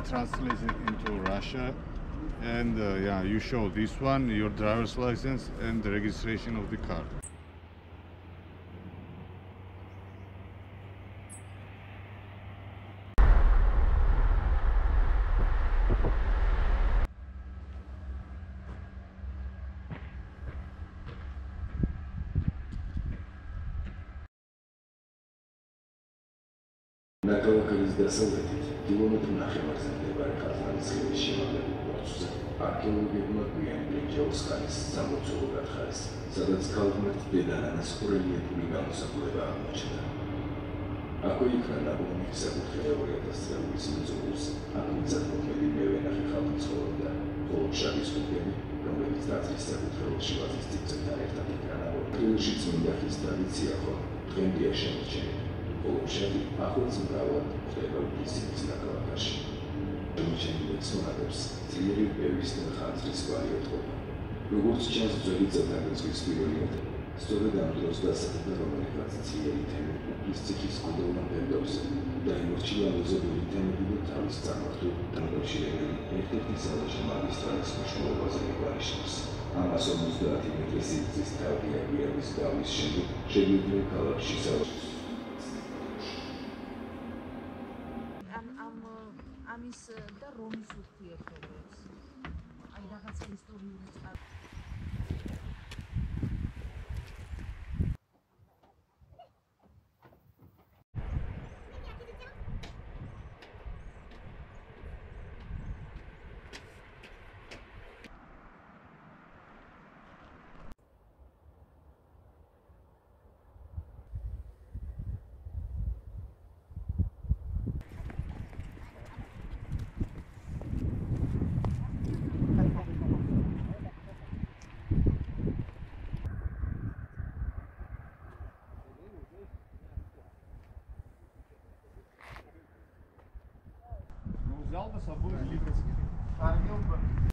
translate it into Russia. And yeah, you show this one, your driver's license, and the registration of the car. ნაკავაკალის დასავლეთით კილომეტრ ნახევარზე მდებარე ხაზარის შემაღლებულ ბორცვზე არქეოლოგებმა გვიანი ბრინჯაოს ხანის სამლოცველო გათხარეს, სადაც ქალღმერთ დედანანას ხორელიეფური გამოსახულება აღმოჩნდა. აქვე იქნა ნაპოვნი საკურთხეველი 2000 წლის მიწურულს, აქ მიწათმოქმედი მევენახე ხალხი ცხოვრობდა, ხოლო შარის ხუგები, რომელიც ტაძრის საკურთხეველში ვაზის წინწებთან ერთად იქნა ნაპოვნი. კილში წმინდა ხის ტრადიცია ხო დღემდეა შემორჩენილი. Ოლშები ახლაც მრავალ ხდება ისიც ნაკავაკაში. შემორჩენილი ექსპონატებს ძლიერი ბევრის და ხანძრის კვალი ეთყობა. როგორც ჩანს ძველი წელთაღრიცხვის პირველი ეტაპი, სწორედ ამ დროს დასახლდა რომელიღაც ძლიერი თემი უფლის ციხის კუდოვან პერიოდს და იმორჩილა მეზობელი თემები და თავის წარმართულ დამოკავშირებელი ერთ-ერთი სალაჟი მაგისტრალის მნიშვნელობაზე მიგვანიშნებს. ამას 50 მეტრის სიგრძის თავი აგვიავის გავლის შემდეგ შეგვიძლია ქალაქში სალაჟი ამის და რომის ურთიერთობებს. აი რაღაც ისტორიული წყარო. Взял бы с собой либо